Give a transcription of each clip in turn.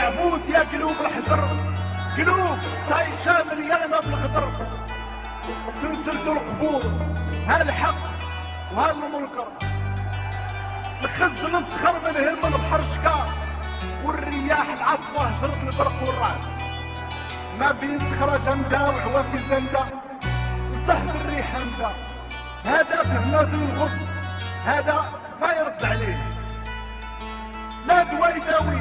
عبود يا قلوب الحجر، قلوب طايشه مليانه بالغدر. سلسلة القبور ها الحق وها المنكر، الخز الصخر من هم البحر شكار، والرياح العصفة هجرت البرق والرعد. ما بين صخرة جامدة وعوافي زندة وصهد الريح هندة. هذا فيه نازل الغص، هذا ما يرد عليه لا دوا يداوي.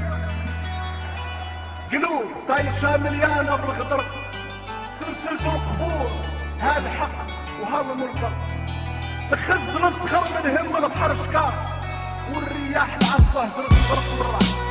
قلوب طايشة مليانة بالغدر، سلسلة القبور ها الحق وها المنكر، الخز الصخر من هم البحر شكار، والرياح العصفة هجرت البرق والرعد.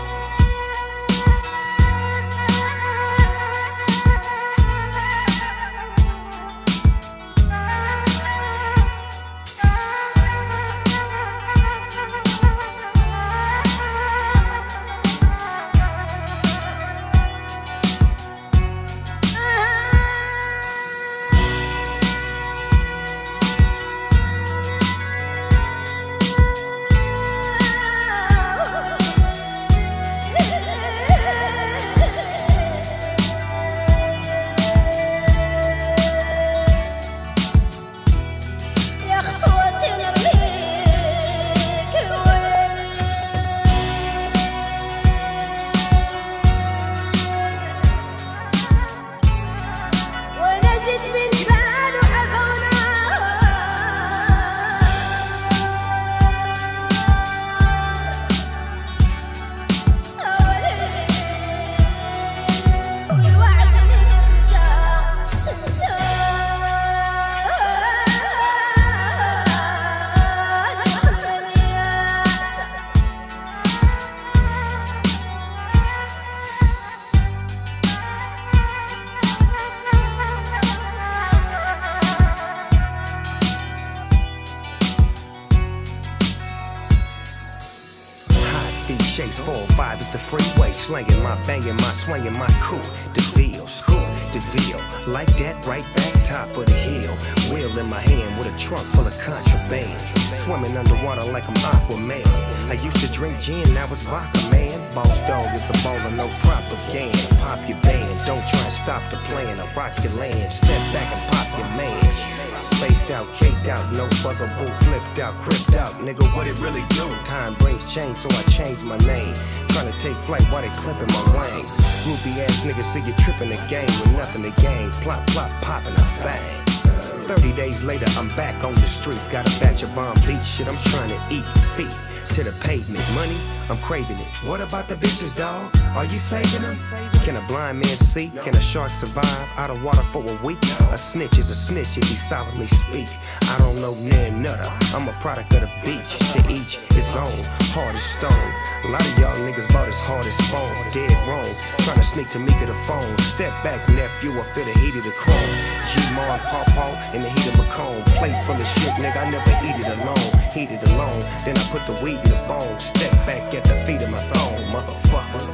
Chase 405 is the freeway, slanging my banging my swinging my coupe. DeVille, screw DeVille, like that right back top of the hill. Wheel in my hand with a trunk full of contraband, swimming underwater like I'm Aquaman. I used to drink gin, now it's vodka, man. Boss dog is the bowler, no propaganda. Pop your band, don't try and stop the plan. I rock your land, step back and pop your man. Spaced out, caked out, no bugger boo, flipped out, cripped out. Nigga, what it really do? Time brings change, so I changed my name. Trying to take flight while they clipping my wings. Groupie ass niggas see you tripping the game with nothing to gain. Plop, plop, popping a bang. 30 days later, I'm back on the streets. Got a batch of bomb beach shit, I'm trying to eat feet to the pavement. Money, I'm craving it. What about the bitches, dawg? Are you saving them? Can a blind man see? Can a shark survive out of water for a week? A snitch is a snitch if he solidly speak. I don't know near nutter, I'm a product of the beach. To each his own, hard as stone. A lot of y'all niggas bought as hard as phone. Dead wrong, trying to sneak to me to the phone. Step back, nephew, I fit a heat of the chrome. G-Mar, Paw in the heat of Macomb. Plate full of shit, nigga, I never eat it alone. Heat it alone, then I put the weed in the bone. Step back at the feet of my throne, motherfucker.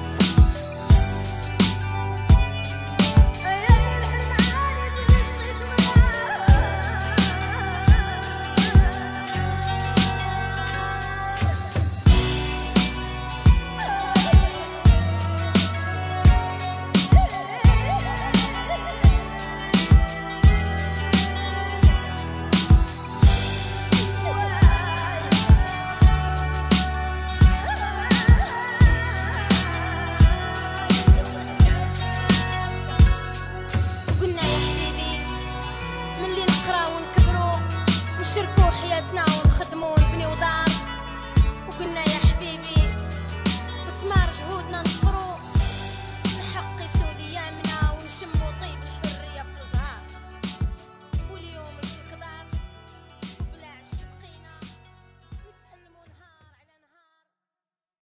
نشركوا حياتنا ونخدموا ونبنيو دار، وقلنا يا حبيبي